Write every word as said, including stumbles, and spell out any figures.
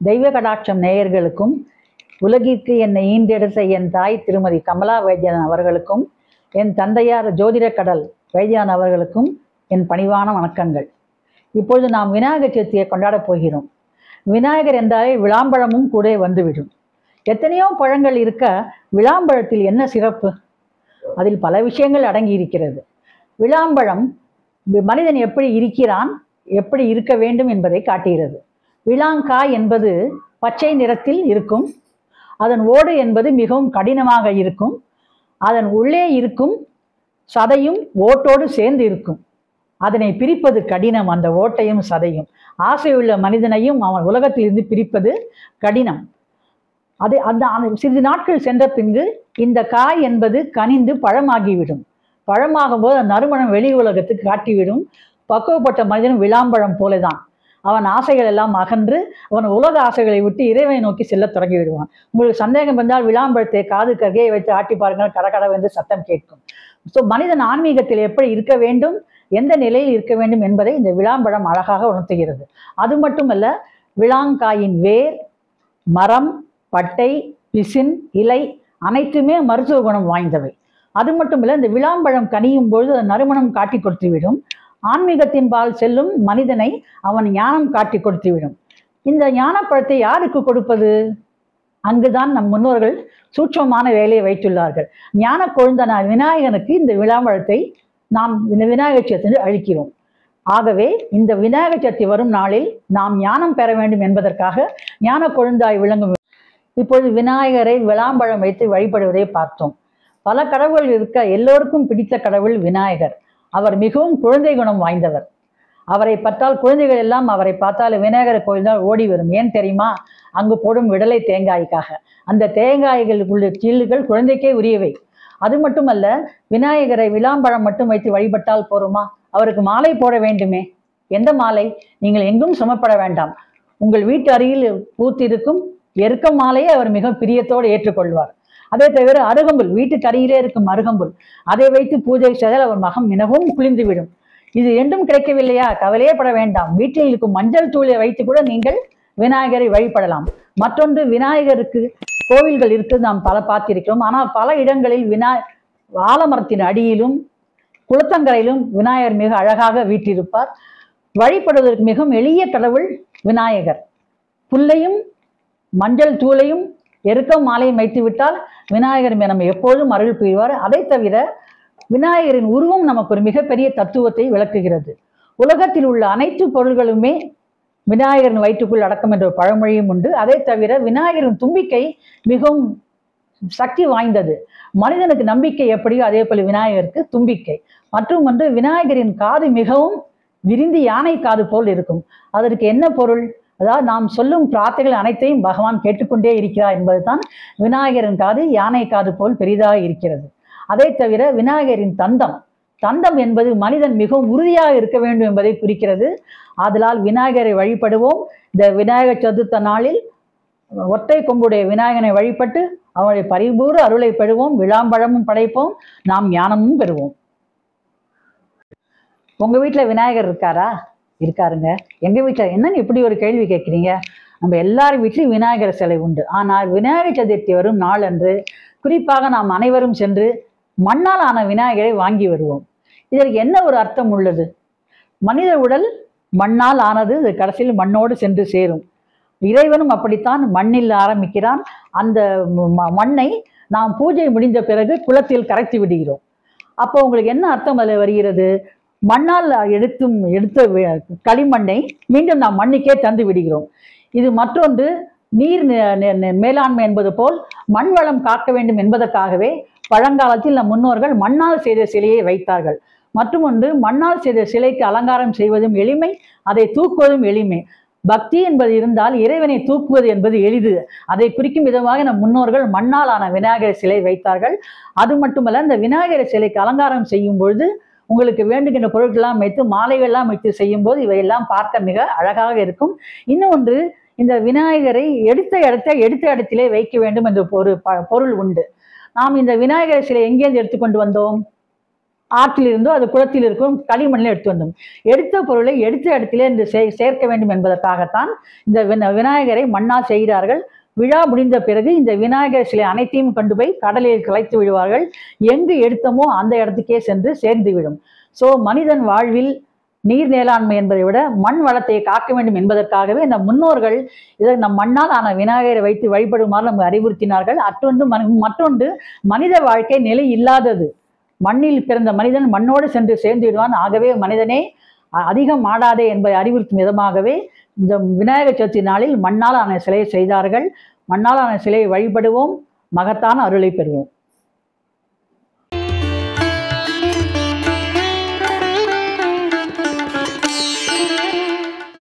தெய்வ கடாட்சம் நேயர்களுக்கும் உலகிற்கு என்னை ஈண்டெடுத்த என் தாய் திருமதி கமலா வைத்தியநாதன் அவர்களுக்கும் என் தந்தையார் ஜோதிட கடல் வைத்தியநாதன் அவர்களுக்கும் என் பணிவான வணக்கங்கள். இப்பொழுது நாம் விநாயகர் சதுர்த்தியை கொண்டாடப் போகிறோம். விநாயகர் என்றாலே விளாம்பழமும் கூட வந்துவிடும். எத்தனையோ பழங்கள் இருக்க விளாம்பழத்தில் என்ன சிறப்பு? அதில் பல விஷயங்கள் அடங்கி இருக்கிறது. விளாம்பழம் மனிதன் எப்படி இருக்கிறான், எப்படி இருக்க வேண்டும் என்பதை காட்டுகிறது. விளாங்காய் என்பது பச்சை நிறத்தில் இருக்கும். அதன் ஓடு என்பது மிகவும் கடினமாக இருக்கும். அதன் உள்ளே இருக்கும் சதையும் ஓட்டோடு சேர்ந்து இருக்கும். அதனை பிரிப்பது கடினம். அந்த ஓட்டையும் சதையும் ஆசையுள்ள மனிதனையும் அவன் உலகத்திலிருந்து பிரிப்பது கடினம். அது அந்த சிறிது நாட்கள் சென்ற பின்பு இந்த காய் என்பது கனிந்து பழமாகிவிடும். பழமாகும் போது அந்த நறுமணம் வெளி உலகத்துக்கு காட்டிவிடும். பக்குவப்பட்ட மனிதனும் விளாம்பழம் போலதான். அவன் ஆசைகள் எல்லாம் அகன்று அவன் உலக ஆசைகளை விட்டு இறைவனை நோக்கி செல்ல தொடங்கி விடுவான். உங்களுக்கு சந்தேகம் இருந்தால் விளாம்பழத்தை காது கருகையை வைத்து ஆட்டி பாருங்கள், கடகடவென்று சத்தம் கேட்கும். ஸோ மனிதன் ஆன்மீகத்தில் எப்படி இருக்க வேண்டும், எந்த நிலையில் இருக்க வேண்டும் என்பதை இந்த விளாம்பழம் அழகாக உணர்த்துகிறது. அது மட்டுமல்ல, விளாங்காயின் வேர், மரம், பட்டை, பிசின், இலை அனைத்துமே மருத்துவ குணம் வாய்ந்தவை. அது மட்டுமில்லை, இந்த விளாம்பழம் கனியும் பொழுது நறுமணம் காட்டி கொடுத்துவிடும். ஆன்மீகத்தின் பால் செல்லும் மனிதனை அவன் ஞானம் காட்டி கொடுத்துவிடும். இந்த ஞானப்பழத்தை யாருக்கு கொடுப்பது? அங்குதான் நம் முன்னோர்கள் சூட்சமான வேலையை வைத்துள்ளார்கள். ஞான கொழுந்தன விநாயகனுக்கு இந்த விளாம்பழத்தை நாம் இந்த விநாயகர் சதுர்த்தி அளிக்கிறோம். ஆகவே இந்த விநாயகர் சதுர்த்தி வரும் நாளில் நாம் ஞானம் பெற வேண்டும் என்பதற்காக ஞான கொழுந்தாய் விளங்கும். இப்பொழுது விநாயகரை விளாம்பழம் வைத்து வழிபடுவதை பார்த்தோம். பல கடவுள் இருக்க எல்லோருக்கும் பிடித்த கடவுள் விநாயகர். அவர் மிகவும் குழந்தை குணம் வாய்ந்தவர். அவரை பார்த்தால் குழந்தைகள் எல்லாம் அவரை பார்த்தால் விநாயகரை கோயில் தான் ஓடி வரும். ஏன் தெரியுமா? அங்கு போடும் விடலை தேங்காய்க்காக. அந்த தேங்காய்களுக்குள்ள சீல்கள் குழந்தைக்கே உரியவை. அது மட்டுமல்ல, விநாயகரை விளாம்பழம் மட்டும் வைத்து வழிபட்டால் போருமா? அவருக்கு மாலை போட வேண்டுமே. எந்த மாலை? நீங்கள் எங்கும் சுமப்பட வேண்டாம். உங்கள் வீட்டு அருகில் பூத்திருக்கும் எருக்க மாலையை அவர் மிக பிரியத்தோடு ஏற்றுக்கொள்வார். அதே தவிர அருகம்புல், வீட்டுக்கு அருகிலே இருக்கும் அருகம்புல், அதை வைத்து பூஜை செய்தால் அவர் மகம் மிகவும் குளிர்ந்துவிடும். இது ரெண்டும் கிடைக்கவில்லையா? கவலையே பட வேண்டாம். வீட்டில் இருக்கும் மஞ்சள் தூளை வைத்து கூட நீங்கள் விநாயகரை வழிபடலாம். மற்றொன்று, விநாயகருக்கு கோவில்கள் இருக்குது, நாம் பல பார்த்திருக்கிறோம். ஆனால் பல இடங்களில் வினா ஆலமரத்தின் அடியிலும் குளத்தங்கரையிலும் விநாயகர் மிக அழகாக வீற்றிருப்பார். வழிபடுவதற்கு மிகவும் எளிய கடவுள் விநாயகர். புல்லையும் மஞ்சள் தூளையும் எருக்க மாலையும் வைத்து விட்டால் விநாயகர் நம்ம எப்போதும் அருள் புரிவார். அதை தவிர விநாயகரின் உருவம் நமக்கு ஒரு மிகப்பெரிய தத்துவத்தை விளக்குகிறது. உலகத்தில் உள்ள அனைத்து பொருள்களுமே விநாயகரின் வயிற்றுக்குள் அடக்கம் என்ற ஒரு பழமொழியும் உண்டு. அதை தவிர விநாயகரின் தும்பிக்கை மிகவும் சக்தி வாய்ந்தது. மனிதனுக்கு நம்பிக்கை எப்படியோ அதே போல விநாயகருக்கு தும்பிக்கை. மற்றும் ஒன்று, விநாயகரின் காது மிகவும் விரிந்து யானை காது போல் இருக்கும். அதற்கு என்ன பொருள்? அதாவது நாம் சொல்லும் பிரார்த்தனைகள் அனைத்தையும் பகவான் கேட்டுக்கொண்டே இருக்கிறார் என்பதுதான் விநாயகரின் காது யானை காது போல் பெரிதாக இருக்கிறது. அதை தவிர விநாயகரின் தந்தம் தந்தம் என்பது மனிதன் மிகவும் உறுதியாக இருக்க வேண்டும் என்பதை குறிக்கிறது. ஆதலால் விநாயகரை வழிபடுவோம். இந்த விநாயகர் சதுர்த்த நாளில் ஒற்றை கொம்புடைய விநாயகனை வழிபட்டு அவனுடைய பரிபூர அருளை பெறுவோம். விளாம்பழமும் படைப்போம், நாம் ஞானமும் பெறுவோம். உங்க வீட்டில் விநாயகர் இருக்காரா? இருக்காருங்க. எங்க வீட்டில் என்னன்னு இப்படி ஒரு கேள்வி கேட்குறீங்க? நம்ம எல்லார் வீட்லையும் விநாயகர் சிலை உண்டு. ஆனால் விநாயகர் சதுர்த்தி வரும் நாள் அன்று குறிப்பாக நாம் அனைவரும் சென்று மண்ணால் ஆன விநாயகரை வாங்கி வருவோம். இதற்கு என்ன ஒரு அர்த்தம் உள்ளது? மனித உடல் மண்ணால் ஆனது, அது கடைசியில் மண்ணோடு சென்று சேரும். இறைவனும் அப்படித்தான் மண்ணில் ஆரம்பிக்கிறான். அந்த மண்ணை நாம் பூஜை முடிந்த பிறகு குளத்தில் கரைத்து விடுகிறோம். அப்போ உங்களுக்கு என்ன அர்த்தம் அதில் வருகிறது? மண்ணால் எடுத்தும் எடுத்த களிமண்ணை மீண்டும் நாம் மண்ணுக்கே தந்து விடுகிறோம். இது மற்றொன்று, நீர் மேலாண்மை என்பது போல் மண் வளம் காக்க வேண்டும் என்பதற்காகவே பழங்காலத்தில் நம் முன்னோர்கள் மண்ணால் செய்த சிலையை வைத்தார்கள். மற்றும் ஒன்று, மண்ணால் செய்த சிலைக்கு அலங்காரம் செய்வதும் எளிமை, அதை தூக்குவதும் எளிமை. பக்தி என்பது இருந்தால் இறைவனை தூக்குவது என்பது எளிது. அதை குறிக்கும் விதமாக நம் முன்னோர்கள் மண்ணால் ஆன விநாயகர் சிலை வைத்தார்கள். அது மட்டுமல்ல, இந்த விநாயகர் சிலைக்கு அலங்காரம் செய்யும் பொழுது உங்களுக்கு வேண்டுகின்ற பொருட்கள்லாம் வைத்து மாலைகள்லாம் வைத்து செய்யும் போது இவையெல்லாம் பார்க்க மிக அழகாக இருக்கும். இன்னொன்று, இந்த விநாயகரை எடுத்த இடத்த எடுத்த இடத்திலே வைக்க வேண்டும் என்ற ஒரு பொருள் உண்டு. நாம் இந்த விநாயகர் சிலை எங்கேருந்து எடுத்துக்கொண்டு வந்தோம்? ஆற்றில் இருந்தோ அது குளத்தில் இருக்கும் களிமண்ணில் எடுத்து வந்தோம். எடுத்த பொருளை எடுத்த இடத்திலே இந்த சே சேர்க்க வேண்டும் என்பதற்காகத்தான் இந்த வின விநாயகரை மண்ணால் செய்கிறார்கள். விழா முடிந்த பிறகு இந்த விநாயகர் சிலை அனைத்தையும் கொண்டு போய் கடலில் கலைத்து விடுவார்கள். எங்கு எடுத்தமோ அந்த இடத்துக்கே சென்று சேர்ந்து விடும். ஸோ மனிதன் வாழ்வில் நீர் மேலாண்மை என்பதை விட மண் வளத்தை காக்க வேண்டும் என்பதற்காகவே இந்த முன்னோர்கள் இதை நம் மண்ணால் ஆன விநாயகரை வைத்து வழிபடுமாறு நம்ம அறிவுறுத்தினார்கள். அற்றொன்று மற்றொன்று மனித வாழ்க்கை நிலை இல்லாதது. மண்ணில் பிறந்த மனிதன் மண்ணோடு சென்று சேர்ந்து விடுவான். ஆகவே மனிதனே அதிகம் ஆடாதே என்பதை அறிவுறுத்தும் விதமாகவே இந்த விநாயகர் சதுர்த்தி நாளில் மண்ணால் ஆன சிலையை செய்தார்கள். மண்ணால் ஆன சிலையை வழிபடுவோம், மகத்தான அருளை பெறுவோம்.